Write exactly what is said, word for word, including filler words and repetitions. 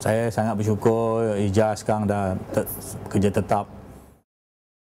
Saya sangat bersyukur Ijaz sekarang dah te kerja tetap